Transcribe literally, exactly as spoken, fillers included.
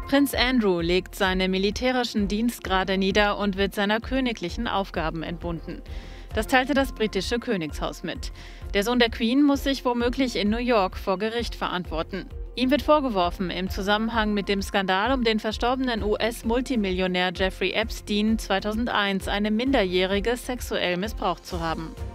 Prinz Andrew legt seine militärischen Dienstgrade nieder und wird seiner königlichen Aufgaben entbunden. Das teilte das britische Königshaus mit. Der Sohn der Queen muss sich womöglich in New York vor Gericht verantworten. Ihm wird vorgeworfen, im Zusammenhang mit dem Skandal um den verstorbenen U S-Multimillionär Jeffrey Epstein zweitausendeins eine Minderjährige sexuell missbraucht zu haben.